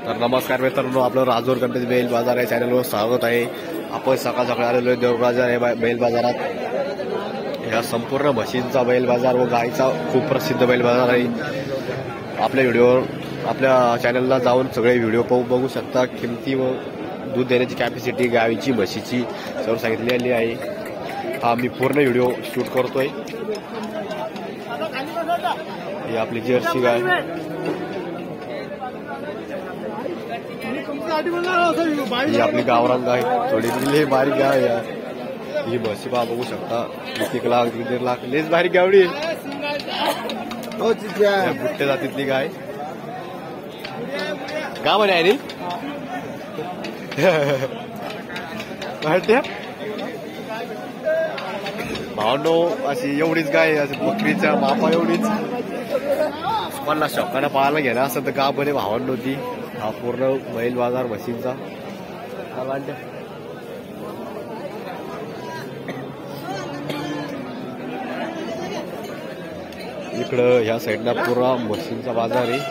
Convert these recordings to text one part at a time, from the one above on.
तर नमस्कार मित्रांनो, आपलं राजूर गणपती बैल बाजार या चॅनलवर स्वागत आहे। आपण सकाळ सकाळी आलेलो आहे देवबाजार या बैल बाजारात। या संपूर्ण म्हशींचा बैल बाजार व गायचा खूप प्रसिद्ध बैल बाजार आहे। आपल्या चॅनलला जाऊन सगळे व्हिडिओ बघू शकता। किमती व दूध देण्याची कॅपॅसिटी गायची म्हशीची सर्व सांगितलेली आहे। हा मी पूर्ण व्हिडिओ शूट करतोय। ही आपली जर्सी गाय, ही आपली गावरान गाय, थोडी बारीक गाय आहे। ही म्हशी पहा, बघू शकता। 1 लाख 1.5 लाख लेच बारीक गावडी बुट्टे जातीतली गाय। का म्हणे आहे भावनो अशी एवढीच गाय, अशी बकरीच्या मापा एवढीच। मला शौकानं पाहायला घेणं असं तर का बरे भावांनो ती। हा पूर्ण बैल बाजार म्हशींचा। इकडं ह्या साईडला पूर्ण म्हशींचा बाजार आहे।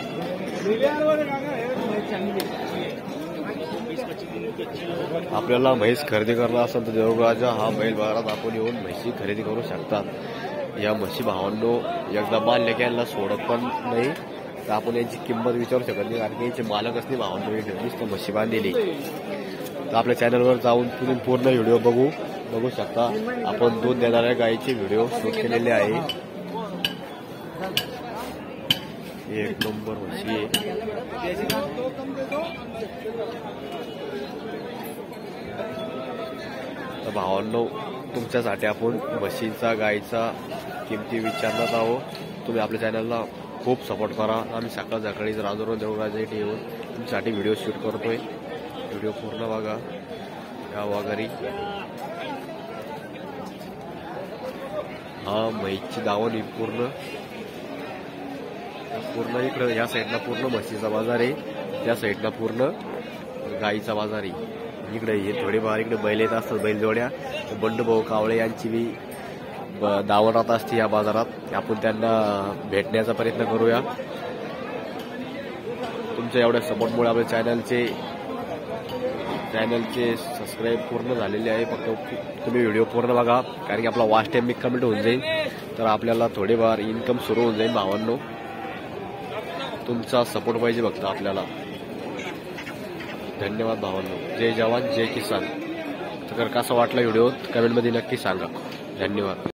आपल्याला म्हैस खरेदी करणार असेल तर देवगडच्या हा बैल बाजारात आपण येऊन म्हशी खरेदी करू शकतात। या म्हशी भावांनो एकदा बांधले की यांना सोडत पण नाही, तर आपण यांची किंमत विचारू शकत नाही, कारण की यांचे मालक असते भावांनो ठेवलीच तर म्हशी बांधलेली। तर आपल्या चॅनलवर जाऊन तुम्ही पूर्ण व्हिडिओ बघू शकता। आपण दूध देणाऱ्या गायीचे व्हिडिओ शूट केलेले आहे। एक नंबर म्हशी आहे। तर भावांनो तुमच्यासाठी आपण म्हशींचा गायीचा किमती विचारणार आहोत। तुम्ही आपल्या चॅनलला खूप सपोर्ट करा। आम्ही सकाळीच राजूर देवराजा इथे येऊन तुमच्यासाठी व्हिडिओ शूट करतोय। व्हिडिओ पूर्ण बघा। या वगैरे हा म्हैसची दावण पूर्ण इकडं या साईडला पूर्ण म्हशीचा बाजार आहे, त्या साईडला पूर्ण गाईचा बाजार आहे। इकडे हे थोडेफार इकडे बैल येत असतात, बैलजोड्या। बंडूभाऊ कावळे यांची बी दावण राहत असते या बाजारात। आपण त्यांना भेटण्याचा प्रयत्न करूया। तुमच्या एवढ्या सपोर्टमुळे आपल्या चॅनलचे सबस्क्राईब पूर्ण झालेले आहे। फक्त तुम्ही व्हिडिओ पूर्ण बघा, कारण की आपला वॉच टाइम कम्प्लीट होऊन जाईल, तर आपल्याला थोडेफार इन्कम सुरू होऊन जाईल भावांनो। तुमचा सपोर्ट पाहिजे फक्त आपल्याला। धन्यवाद भावांनो। जय जवान जय किसान। तर कसा वाटला व्हिडिओ कमेंटमध्ये नक्की सांगा। धन्यवाद।